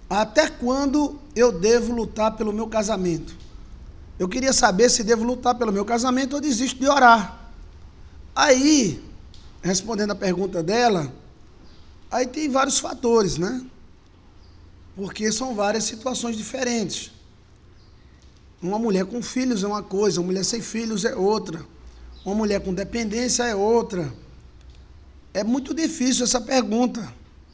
Até quando eu devo lutar pelo meu casamento? Eu queria saber se devo lutar pelo meu casamento ou desisto de orar. Aí, respondendo a pergunta dela, aí tem vários fatores, né? Porque são várias situações diferentes. Uma mulher com filhos é uma coisa, uma mulher sem filhos é outra. Uma mulher com dependência é outra. É muito difícil essa pergunta.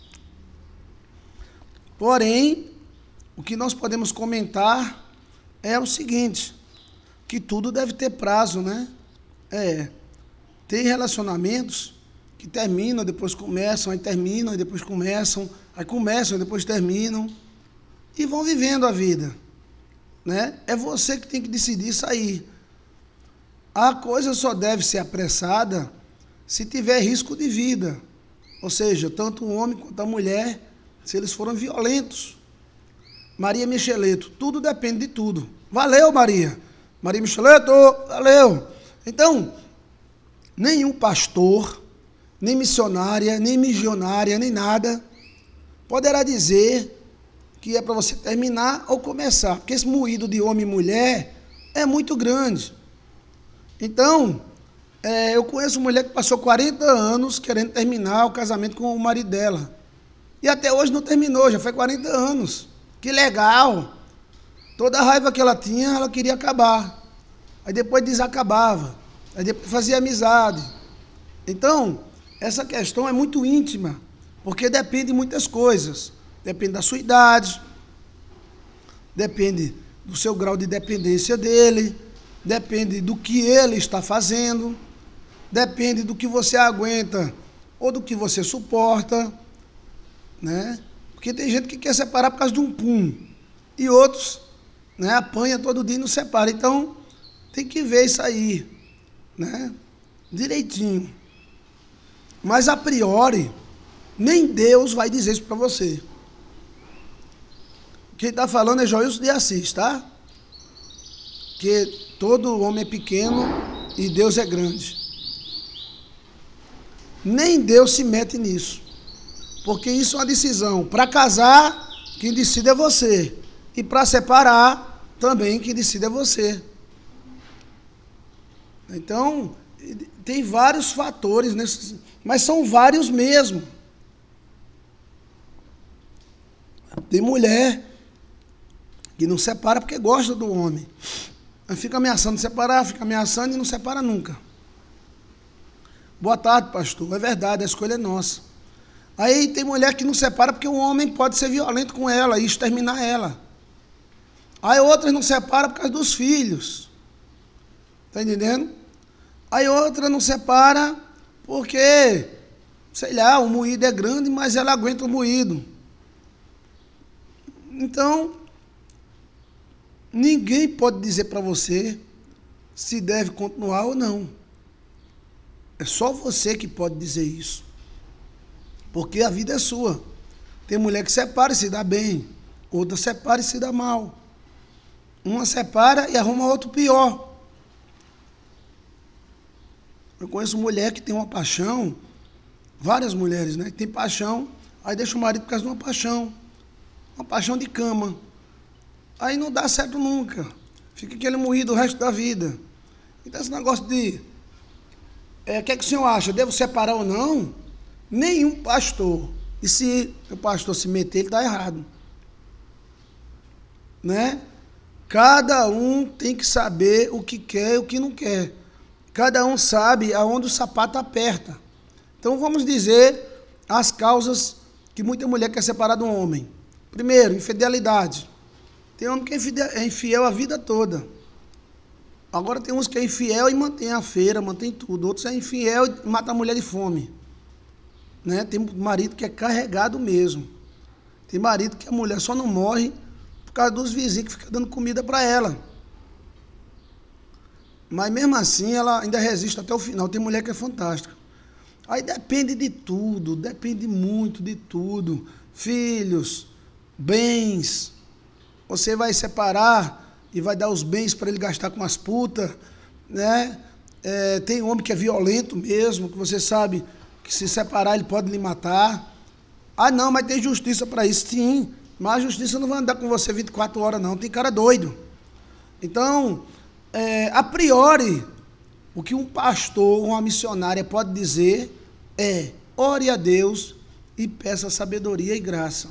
Porém, o que nós podemos comentar é o seguinte, que tudo deve ter prazo, né? Tem relacionamentos que terminam, depois começam, aí terminam, e depois começam, aí começam, e depois terminam, e vão vivendo a vida, né? É você que tem que decidir sair. A coisa só deve ser apressada se tiver risco de vida, ou seja, tanto o homem quanto a mulher, se eles foram violentos. Maria Micheleto, tudo depende de tudo. Valeu, Maria. Maria Micheleto, valeu. Então, nenhum pastor, nem missionária, nem missionária, nem nada, poderá dizer que é para você terminar ou começar, porque esse moído de homem e mulher é muito grande. Então, eu conheço uma mulher que passou 40 anos querendo terminar o casamento com o marido dela. E até hoje não terminou, já foi 40 anos. Que legal! Toda a raiva que ela tinha, ela queria acabar. Aí depois desacabava. Aí depois fazia amizade. Então, essa questão é muito íntima, porque depende de muitas coisas. Depende da sua idade, depende do seu grau de dependência dele, depende do que ele está fazendo, depende do que você aguenta ou do que você suporta, né? Porque tem gente que quer separar por causa de um pum, e outros, né, apanha todo dia e não separa. Então, tem que ver isso aí, né, direitinho. Mas, a priori, nem Deus vai dizer isso para você. Quem está falando é Joilson de Assis, tá? Que todo homem é pequeno e Deus é grande. Nem Deus se mete nisso, porque isso é uma decisão. Para casar, quem decide é você. E para separar, também quem decide é você. Então, tem vários fatores, mas são vários mesmo. Tem mulher que não separa porque gosta do homem. Fica ameaçando separar, fica ameaçando e não separa nunca. Boa tarde, pastor. É verdade, a escolha é nossa. Aí tem mulher que não separa porque o homem pode ser violento com ela e exterminar ela. Aí outras não separam por causa dos filhos. Está entendendo? Aí outra não separa porque, sei lá, o moído é grande, mas ela aguenta o moído. Então, ninguém pode dizer para você se deve continuar ou não. É só você que pode dizer isso. Porque a vida é sua. Tem mulher que separa e se dá bem. Outra separa e se dá mal. Uma separa e arruma outro pior. Eu conheço mulher que tem uma paixão, várias mulheres, né? Que tem paixão, aí deixa o marido por causa de uma paixão de cama. Aí não dá certo nunca. Fica aquele moído o resto da vida. Então esse negócio de... o que é que o senhor acha? Devo separar ou não? Nenhum pastor. E se o pastor se meter, ele está errado. Né? Cada um tem que saber o que quer e o que não quer. Cada um sabe aonde o sapato aperta. Então vamos dizer as causas que muita mulher quer separar de um homem. Primeiro, infidelidade. Tem homem que é infiel a vida toda. Agora tem uns que é infiel e mantém a feira, mantém tudo. Outros é infiel e mata a mulher de fome. Né? Tem marido que é carregado mesmo. Tem marido que a mulher só não morre por causa dos vizinhos que ficam dando comida para ela. Mas mesmo assim ela ainda resiste até o final. Tem mulher que é fantástica. Aí depende de tudo, depende muito de tudo. Filhos, bens. Você vai separar e vai dar os bens para ele gastar com as putas, né? Tem homem que é violento mesmo, que você sabe que se separar ele pode lhe matar. Ah, não, mas tem justiça para isso. Sim, Mas a justiça não vai andar com você 24 horas, não. Tem cara doido. Então, a priori, o que um pastor, uma missionária pode dizer é: ore a Deus e peça sabedoria e graça.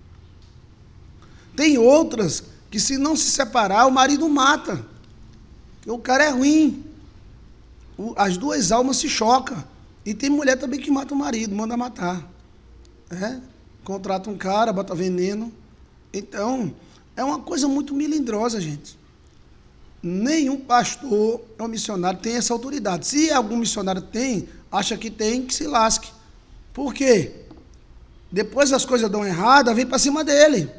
Tem outras que, se não se separar, o marido mata. O cara é ruim. As duas almas se chocam. E tem mulher também que mata o marido, manda matar. Contrata um cara, bota veneno. Então, é uma coisa muito melindrosa, gente. Nenhum pastor ou missionário tem essa autoridade. Se algum missionário tem, acha que tem, que se lasque. Por quê? Depois as coisas dão errado, vem para cima dele.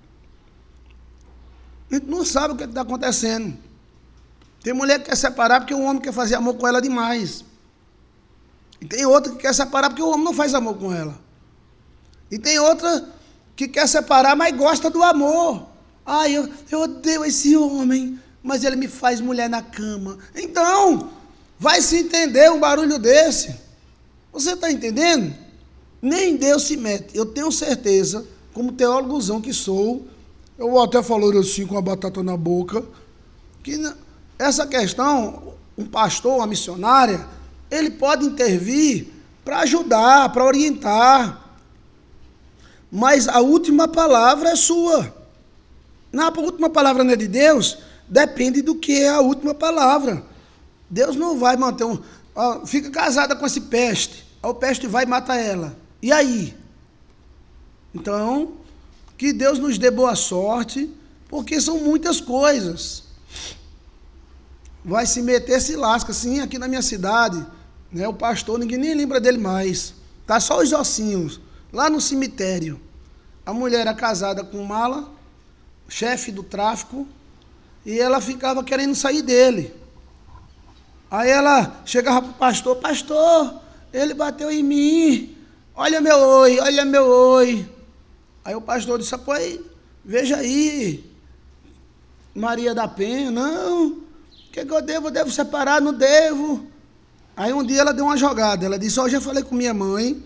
A gente não sabe o que está acontecendo. Tem mulher que quer separar porque o homem quer fazer amor com ela demais. E tem outra que quer separar porque o homem não faz amor com ela. E tem outra que quer separar, mas gosta do amor. Eu odeio esse homem, mas ele me faz mulher na cama. Então, vai se entender um barulho desse. Você está entendendo? Nem Deus se mete. Eu tenho certeza, como teólogozão que sou, eu vou até falar assim com a batata na boca, que essa questão, um pastor, uma missionária, ele pode intervir para ajudar, para orientar. Mas a última palavra é sua. A última palavra não é de Deus, depende do que é a última palavra. Deus não vai manter fica casada com esse peste, o peste vai e mata ela. E aí? Então, que Deus nos dê boa sorte, porque são muitas coisas. Vai se meter, se lasca. Sim, aqui na minha cidade, né, o pastor, ninguém nem lembra dele mais. Tá só os ossinhos, lá no cemitério. A mulher era casada com um mala, chefe do tráfico, e ela ficava querendo sair dele. Aí ela chegava para o pastor: pastor, ele bateu em mim, olha meu oi, olha meu oi. Aí o pastor disse: pois, veja aí, Maria da Penha. Não, o que eu devo? Eu devo separar? Não devo. Aí um dia ela deu uma jogada, ela disse: eu já falei com minha mãe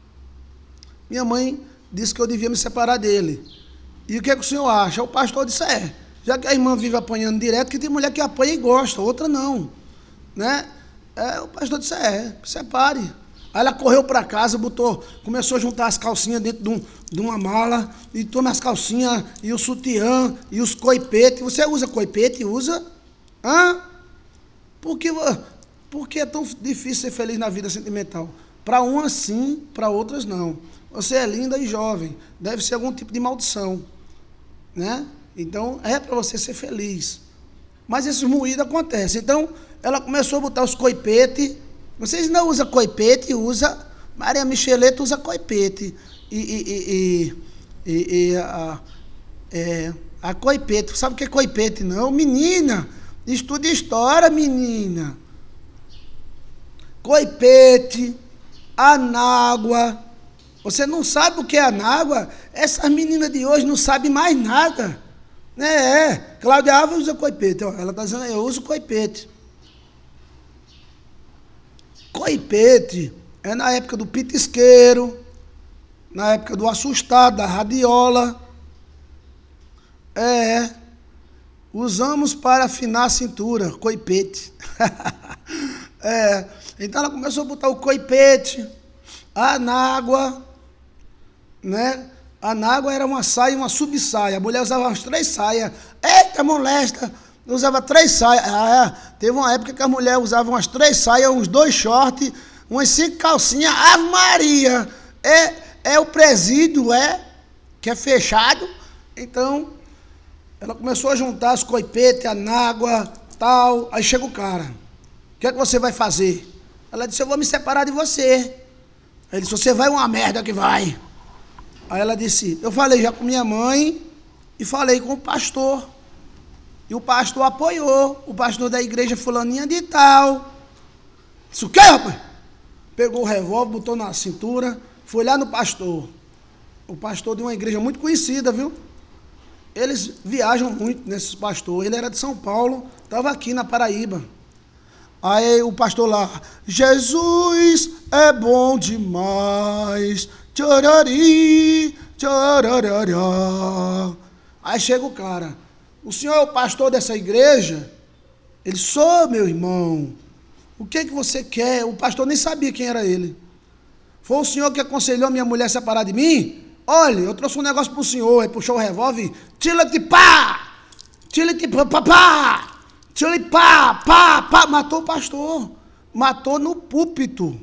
disse que eu devia me separar dele. E o que o senhor acha? O pastor disse: já que a irmã vive apanhando direto, que tem mulher que apanha e gosta, outra não. Né? O pastor disse: separe. Aí ela correu para casa, começou a juntar as calcinhas dentro de uma mala, e toma as calcinhas, e o sutiã, e os coipetes. Você usa coipete? Usa? Por que é tão difícil ser feliz na vida sentimental? Para umas sim, para outras não. Você é linda e jovem, deve ser algum tipo de maldição, né? Então, é para você ser feliz. Mas esses moídos acontecem. Então, ela começou a botar os coipetes. Vocês não usam coipete? Usa. Maria Micheleta usa coipete. A coipete. Sabe o que é coipete, não? Menina, estuda história, menina. Coipete, anágua. Você não sabe o que é anágua? Essas meninas de hoje não sabem mais nada. Cláudia Alves usa coipete. Ela está dizendo: eu uso coipete. Coipete é na época do pitisqueiro, na época do assustado, da radiola. Usamos para afinar a cintura, coipete. Então ela começou a botar o coipete, a anágua, né? A anágua era uma saia e uma subsaia. A mulher usava umas 3 saias. Eita, molesta! Usava 3 saias. Teve uma época que a mulher usava umas 3 saias, uns 2 shorts, umas 5 calcinhas. Ave Maria! O presídio, que é fechado. Então, ela começou a juntar os coipetes, a anágua, tal. Aí chega o cara: o que é que você vai fazer? Ela disse: eu vou me separar de você. Ele disse: você vai uma merda que vai. Aí ela disse: eu falei já com minha mãe e falei com o pastor. E o pastor apoiou. O pastor da igreja fulaninha de tal. Disse: o quê, rapaz? Pegou o revólver, botou na cintura, foi lá no pastor. O pastor de uma igreja muito conhecida, viu? Eles viajam muito nesses pastores. Ele era de São Paulo, estava aqui na Paraíba. Aí o pastor lá: Jesus é bom demais, tchorari, Tchorororó. Aí chega o cara. O senhor é o pastor dessa igreja? Ele, sou, meu irmão. O que você quer? O pastor nem sabia quem era ele. Foi o senhor que aconselhou minha mulher a separar de mim? Olha, eu trouxe um negócio pro senhor. Aí puxou o revólver. Tira-te pá! Tira-te pá! Tira-te pá! Pá! Pá! Matou o pastor. Matou no púlpito.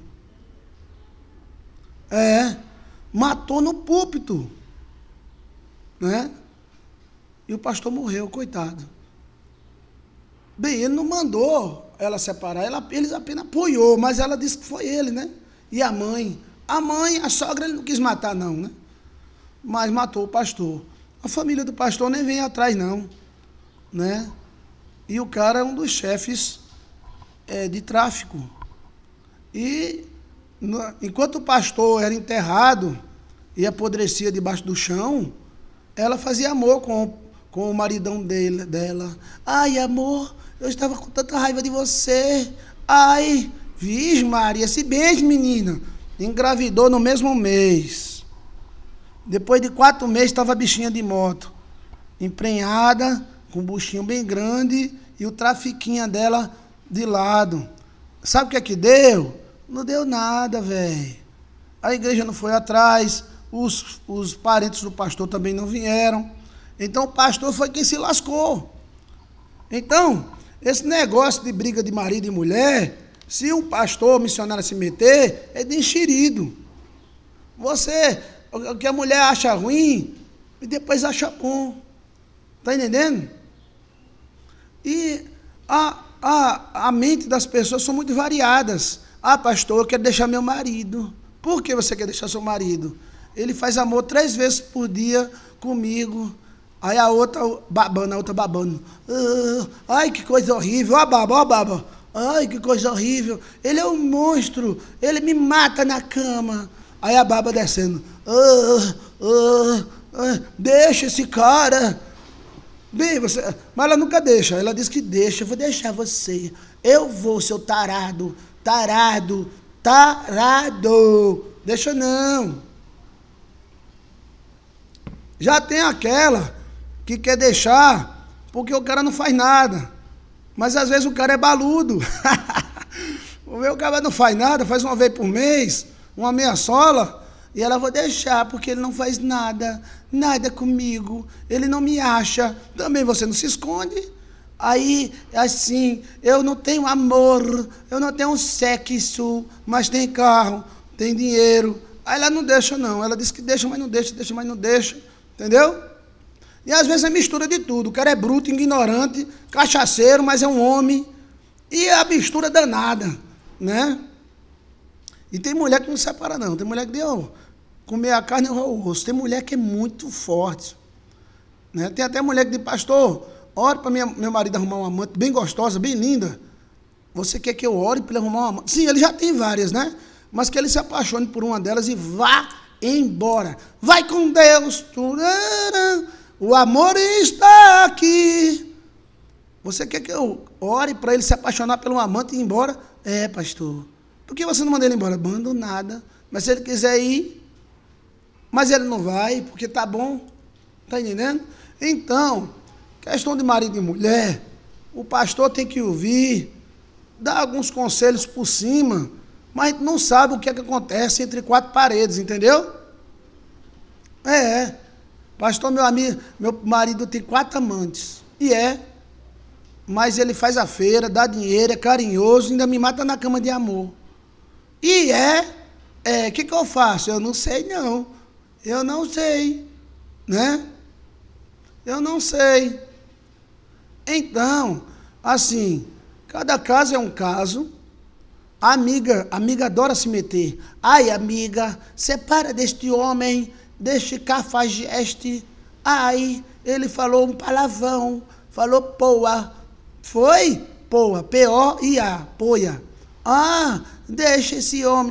Matou no púlpito. Né? E o pastor morreu, coitado. Bem, ele não mandou ela separar, ele apenas apoiou, mas ela disse que foi ele, né? E a mãe? A sogra ele não quis matar não, né? Mas matou o pastor. A família do pastor nem vem atrás não, né? E o cara é um dos chefes de tráfico. E enquanto o pastor era enterrado e apodrecia debaixo do chão, ela fazia amor com o maridão dela. Ai, amor, eu estava com tanta raiva de você. Ai, Vixe Maria, se beijo, menina. Engravidou no mesmo mês. Depois de 4 meses, estava a bichinha de moto. Emprenhada, com um buchinho bem grande e o trafiquinha dela de lado. Sabe o que é que deu? Não deu nada, velho. A igreja não foi atrás, os parentes do pastor também não vieram. Então o pastor foi quem se lascou. Então, esse negócio de briga de marido e mulher, se um pastor missionário se meter, é de enxerido. O que a mulher acha ruim, e depois acha bom. Está entendendo? E a mente das pessoas são muito variadas. Ah, pastor, eu quero deixar meu marido. Por que você quer deixar seu marido? Ele faz amor 3 vezes por dia comigo. Aí a outra babando. Ai, que coisa horrível. Ó, baba. Ai, que coisa horrível. Ele é um monstro. Ele me mata na cama. Aí a baba descendo. Deixa esse cara. Bem, mas ela nunca deixa. Ela diz que deixa. Eu vou deixar você. Eu vou, seu tarado. Tarado. Deixa não. Já tem aquela que quer deixar porque o cara não faz nada. Mas às vezes o cara é baludo. O cara não faz nada, faz uma vez por mês, uma meia sola, e ela vai deixar porque ele não faz nada comigo, ele não me acha. Também você não se esconde. Aí, assim, eu não tenho amor, eu não tenho sexo, mas tem carro, tem dinheiro. Aí ela não deixa não, ela diz que deixa, mas não deixa, entendeu? E às vezes é mistura de tudo. O cara é bruto, ignorante, cachaceiro, mas é um homem. E é a mistura danada, né? E tem mulher que não separa não. Tem mulher que deu comer a carne e o osso. Tem mulher que é muito forte, né? Tem até mulher que diz, pastor, ore para meu marido arrumar uma amante bem gostosa, bem linda. Você quer que eu ore para ele arrumar uma amante? Sim, ele já tem várias, né? Mas que ele se apaixone por uma delas e vá embora. Vai com Deus. O amor está aqui. Você quer que eu ore para ele se apaixonar pelo amante e ir embora? É, pastor. Por que você não manda ele embora? Mando nada. Mas se ele quiser ir, mas ele não vai, porque tá bom. Tá entendendo? Então, questão de marido e mulher, o pastor tem que ouvir, dar alguns conselhos por cima, mas não sabe o que é que acontece entre 4 paredes, entendeu? Pastor, meu marido tem 4 amantes. Mas ele faz a feira, dá dinheiro, é carinhoso, ainda me mata na cama de amor. O que eu faço? Eu não sei não. Eu não sei, né? Eu não sei. Então, assim, cada caso é um caso. A amiga adora se meter. Ai, amiga, separa deste homem, deste cafajeste. Ai, ele falou um palavrão, falou poa. Foi? Poa, P-O-I-A, poia. Ah, deixa esse homem.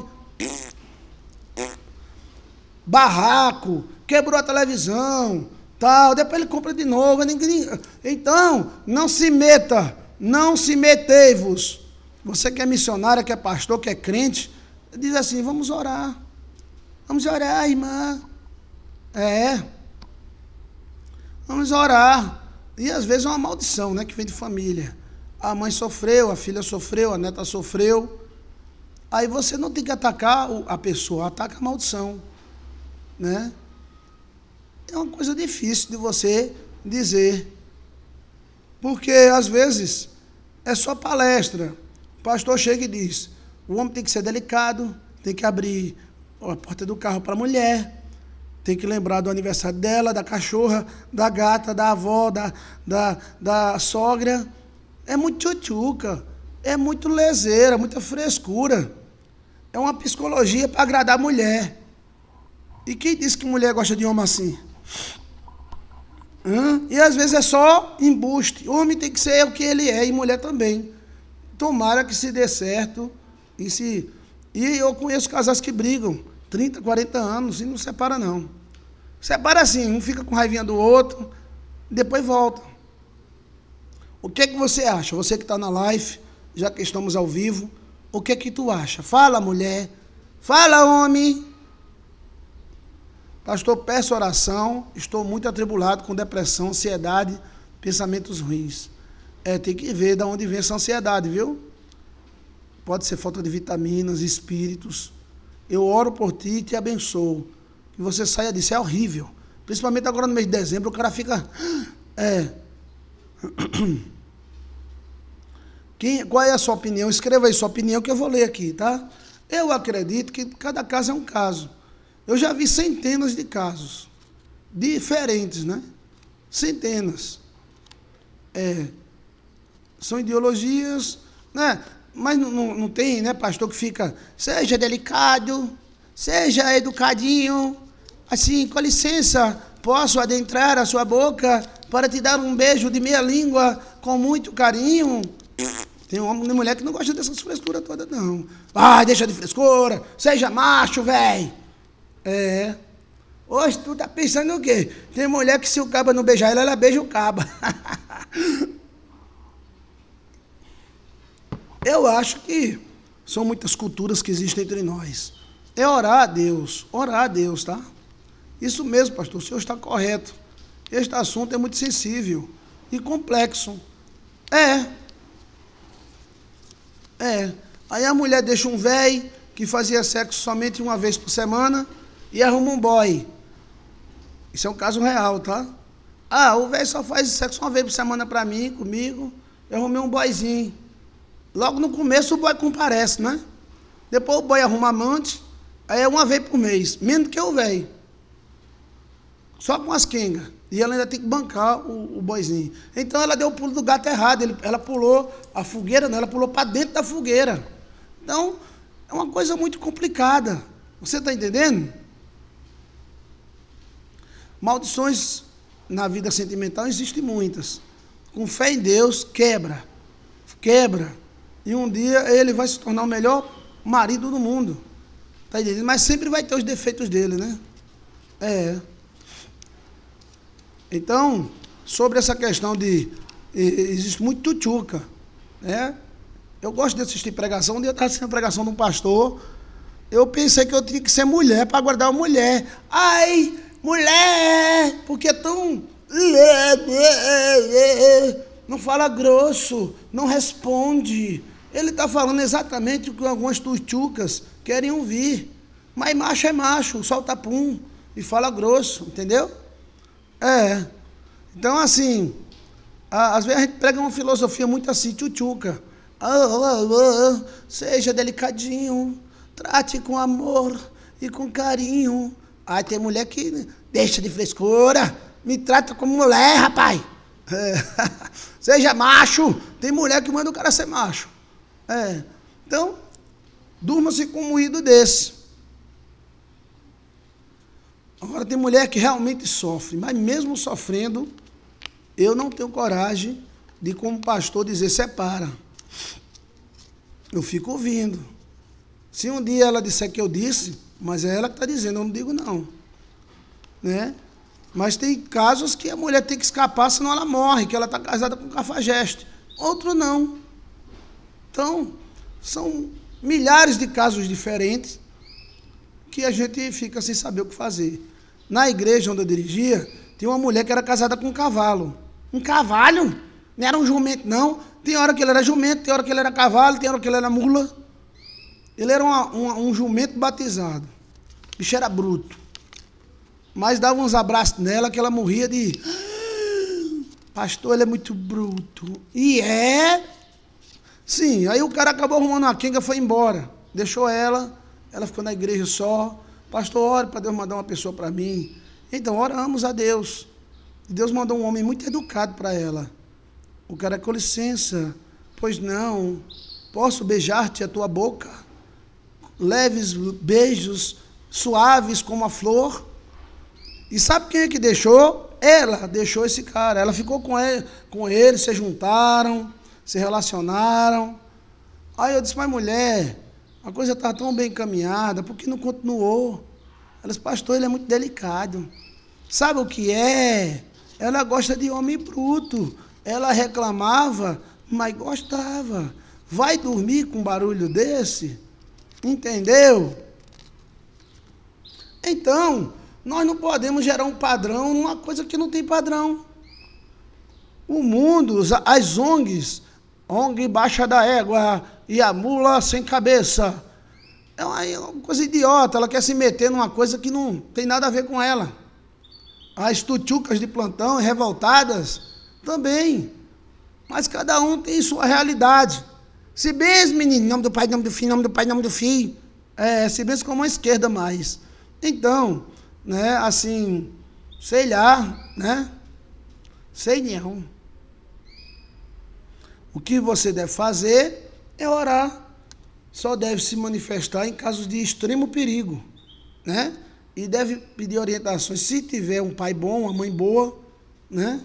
Barraco, quebrou a televisão, tal, depois ele compra de novo. Então, não se meta, não se metei-vos. Você que é missionária, que é pastor, que é crente, diz assim, vamos orar, irmã. É. Vamos orar. E às vezes é uma maldição, né, que vem de família. A mãe sofreu, a filha sofreu, a neta sofreu. Aí você não tem que atacar a pessoa, ataca a maldição, né? É uma coisa difícil de você dizer. Porque às vezes é só palestra. O pastor chega e diz: o homem tem que ser delicado, tem que abrir a porta do carro para a mulher, tem que lembrar do aniversário dela, da cachorra, da gata, da avó, da sogra. É muito tchutchuca, é muito leseira, muita frescura. É uma psicologia para agradar a mulher. E quem disse que mulher gosta de homem assim? E às vezes é só embuste. Homem tem que ser o que ele é, e mulher também. Tomara que se dê certo. E eu conheço casais que brigam 30, 40 anos e não separa não. Separa assim, um fica com raivinha do outro, depois volta. O que é que você acha? Você que está na live, já que estamos ao vivo, o que é que tu acha? Fala, mulher. Fala, homem. Pastor, peço oração. Estou muito atribulado com depressão, ansiedade, pensamentos ruins. Tem que ver de onde vem essa ansiedade, viu? Pode ser falta de vitaminas, espíritos. Eu oro por ti e te abençoo. Que você saia disso. É horrível. Principalmente agora no mês de dezembro, o cara fica... Qual é a sua opinião? Escreva aí sua opinião que eu vou ler aqui, tá? Eu acredito que cada caso é um caso. Eu já vi centenas de casos diferentes, né? Centenas. São ideologias, né? Mas não tem, né, pastor, que fica, seja delicado, seja educadinho, assim, com licença, posso adentrar a sua boca para te dar um beijo de meia língua com muito carinho? Tem homem e mulher que não gosta dessas frescuras todas, não. Deixa de frescura, seja macho, velho. Hoje tu tá pensando o quê? Tem mulher que se o caba não beijar ela, ela beija o caba. Eu acho que são muitas culturas que existem entre nós. É orar a Deus, tá? Isso mesmo, pastor, o senhor está correto. Este assunto é muito sensível e complexo. Aí a mulher deixa um velho que fazia sexo somente uma vez por semana e arruma um boy. Isso é um caso real, tá? O velho só faz sexo uma vez por semana pra mim, comigo. Eu arrumei um boyzinho. Logo no começo o boy comparece, né? Depois o boy arruma amante, aí é uma vez por mês, menos que o velho. Só com as quengas. E ela ainda tem que bancar o boyzinho. Então ela deu o pulo do gato errado. Ela pulou a fogueira, não, ela pulou para dentro da fogueira. Então, é uma coisa muito complicada. Você está entendendo? Maldições na vida sentimental existem muitas. Com fé em Deus, quebra. E um dia ele vai se tornar o melhor marido do mundo. Está entendendo? Mas sempre vai ter os defeitos dele, né? Então, sobre essa questão existe muito tchutchuca, né? Eu gosto de assistir pregação. Um dia eu estava assistindo a pregação de um pastor, eu pensei que eu tinha que ser mulher para guardar uma mulher. Ai, mulher, porque é tão... Não fala grosso, não responde. Ele está falando exatamente o que algumas tchutchucas querem ouvir. Mas macho é macho, solta pum e fala grosso, entendeu? Então assim, às vezes a gente prega uma filosofia muito assim, tchutchuca. Seja delicadinho, trate com amor e com carinho. Tem mulher que deixa de frescura, me trata como mulher, rapaz. Seja macho. Tem mulher que manda o cara ser macho. Então, durma-se com um moído desse. Agora tem mulher que realmente sofre, mas mesmo sofrendo, eu não tenho coragem de, como pastor, dizer separa. Eu fico ouvindo. Se um dia ela disser que eu disse, mas é ela que está dizendo, eu não digo não. Né? Mas tem casos que a mulher tem que escapar, senão ela morre, que ela está casada com um cafajeste. Outro não. Então, são milhares de casos diferentes que a gente fica sem saber o que fazer. Na igreja onde eu dirigia, tinha uma mulher que era casada com um cavalo. Um cavalo? Não era um jumento, não. Tem hora que ele era jumento, tem hora que ele era cavalo, tem hora que ele era mula. Ele era um jumento batizado. O bicho era bruto. Mas dava uns abraços nela que ela morria de... Pastor, ele é muito bruto. E é? Sim, aí o cara acabou arrumando uma quenga e foi embora. Deixou ela ficou na igreja só. Pastor, ore para Deus mandar uma pessoa para mim. Então, oramos a Deus. E Deus mandou um homem muito educado para ela. O cara, com licença, pois não, posso beijar-te a tua boca? Leves beijos, suaves como a flor. E sabe quem é que deixou? Ela deixou esse cara. Ela ficou com ele, se juntaram, se relacionaram. Aí eu disse, mas mulher, a coisa está tão bem encaminhada, por que não continuou? Ela disse, pastor, ele é muito delicado. Sabe o que é? Ela gosta de homem bruto. Ela reclamava, mas gostava. Vai dormir com um barulho desse? Entendeu? Então, nós não podemos gerar um padrão numa coisa que não tem padrão. O mundo, as ONGs, ONG baixa da égua e a mula sem cabeça, é uma coisa idiota, ela quer se meter numa coisa que não tem nada a ver com ela. As tuchucas de plantão, revoltadas, também. Mas cada um tem sua realidade. Se bem, menino, em nome do Pai, em nome do Filho, em nome do Pai, em nome do Filho, se bem como a esquerda mais. Então, né, assim, sei lá, né? Sei não. O que você deve fazer é orar. Só deve se manifestar em casos de extremo perigo, né? E deve pedir orientações. Se tiver um pai bom, uma mãe boa, né?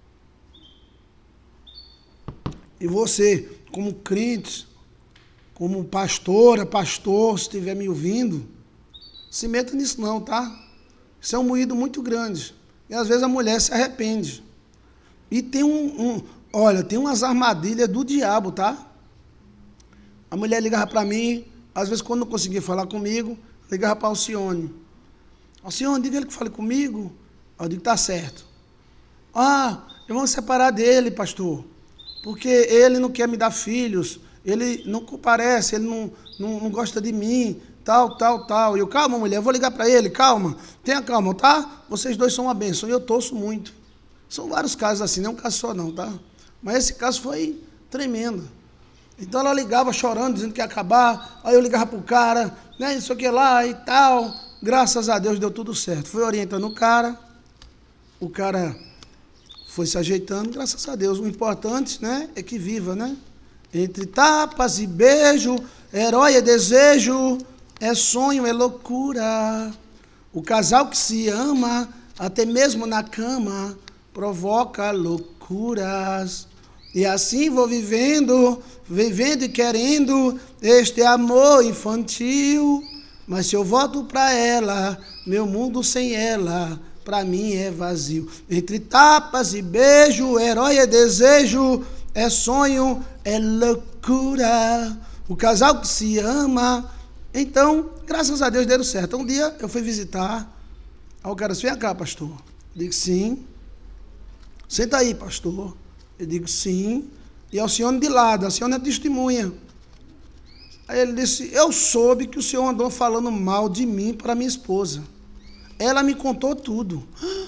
E você, como crente, como pastora, pastor, se estiver me ouvindo, se meta nisso não, tá? Isso é um moído muito grande. E às vezes a mulher se arrepende. E tem olha, tem umas armadilhas do diabo, tá? A mulher ligava para mim, às vezes quando não conseguia falar comigo, ligava para Alcione. Alcione, diga ele que fale comigo. Eu digo, tá certo. Eu vou separar dele, pastor, porque ele não quer me dar filhos, ele não comparece, ele não gosta de mim, tal. E eu, calma, mulher, eu vou ligar para ele, calma, tenha calma, tá? Vocês dois são uma bênção, e eu torço muito. São vários casos assim, não é um caso só não, tá? Mas esse caso foi tremendo. Então ela ligava chorando, dizendo que ia acabar, aí eu ligava pro cara, né, isso aqui lá e tal. Graças a Deus deu tudo certo. Fui orientando o cara foi se ajeitando, graças a Deus. O importante, né, é que viva, né? Entre tapas e beijo, herói é desejo, é sonho, é loucura. O casal que se ama, até mesmo na cama, provoca loucuras. E assim vou vivendo e querendo este amor infantil. Mas se eu volto para ela, meu mundo sem ela, para mim é vazio. Entre tapas e beijo, herói é desejo, é sonho, é loucura. O casal que se ama. Então, graças a Deus deu certo. Um dia eu fui visitar. Aí o cara disse, vem cá, pastor. Eu digo, sim. Senta aí, pastor. Eu digo, sim. E Alcione de lado, a Alcione é testemunha. Aí ele disse, eu soube que o senhor andou falando mal de mim para minha esposa. Ela me contou tudo.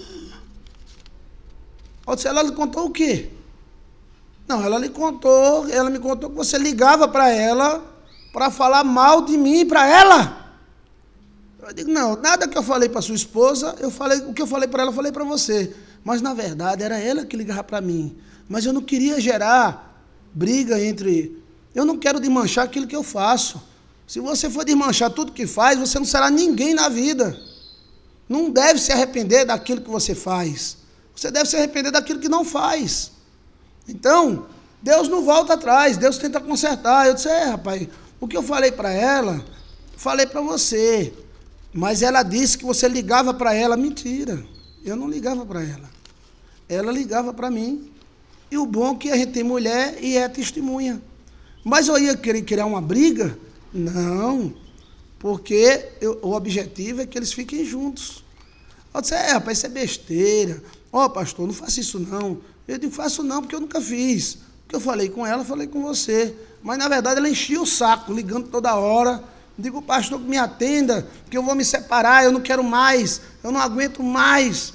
Eu disse, ela lhe contou o quê? Não, ela me contou que você ligava para ela para falar mal de mim para ela. Eu digo, não, nada que eu falei para sua esposa, o que eu falei para ela, eu falei para você. Mas, na verdade, era ela que ligava para mim. Mas eu não queria gerar briga entre... Eu não quero desmanchar aquilo que eu faço. Se você for desmanchar tudo que faz, você não será ninguém na vida. Não deve se arrepender daquilo que você faz. Você deve se arrepender daquilo que não faz. Então, Deus não volta atrás, Deus tenta consertar. Eu disse, rapaz, o que eu falei para ela, falei para você. Mas ela disse que você ligava para ela. Mentira, eu não ligava para ela. Ela ligava para mim. E o bom é que a gente tem mulher e é testemunha. Mas eu ia querer criar uma briga? Não, porque o objetivo é que eles fiquem juntos. Ela disse, rapaz, isso é besteira. Pastor, não faça isso não. Eu digo, faço não, porque eu nunca fiz. Porque eu falei com ela, falei com você. Mas, na verdade, ela enchia o saco, ligando toda hora. Digo, pastor, que me atenda, que eu vou me separar, eu não quero mais, eu não aguento mais.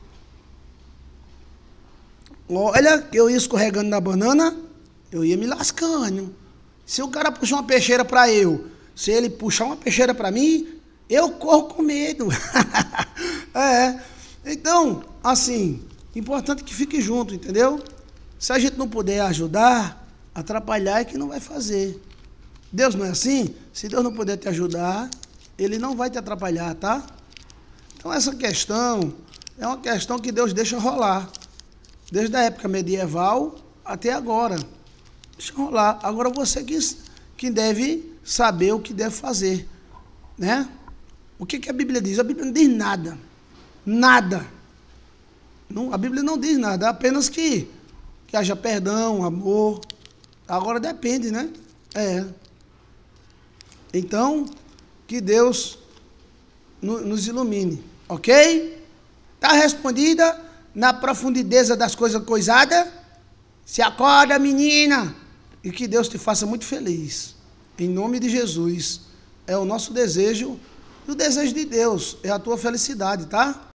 Olha, eu ia escorregando na banana, eu ia me lascando. Se o cara puxar uma peixeira para eu, se ele puxar uma peixeira para mim, eu corro com medo. Então, assim, importante que fique junto, entendeu? Se a gente não puder ajudar, atrapalhar é que não vai fazer. Deus não é assim? Se Deus não puder te ajudar, Ele não vai te atrapalhar, tá? Então essa questão é uma questão que Deus deixa rolar. Desde a época medieval até agora. Deixa rolar. Agora você que deve saber o que deve fazer, né? O que a Bíblia diz? A Bíblia não diz nada. Nada. Não, a Bíblia não diz nada, apenas que haja perdão, amor. Agora depende, né? Então, que Deus nos ilumine, ok? Está respondida na profundidade das coisas coisadas? Se acorda, menina! E que Deus te faça muito feliz. Em nome de Jesus. É o nosso desejo, e o desejo de Deus é a tua felicidade, tá?